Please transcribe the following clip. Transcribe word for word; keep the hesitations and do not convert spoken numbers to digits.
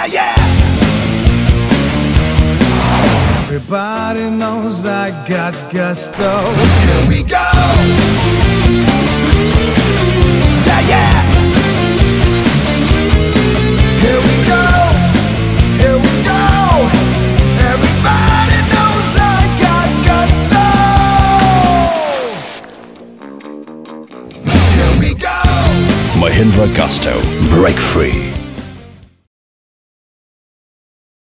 yeah. Everybody knows I got gusto. Here we go. Yeah, yeah. Here we go. Here we go. Everybody knows I got gusto. Here we go. Mahindra Gusto. Break free.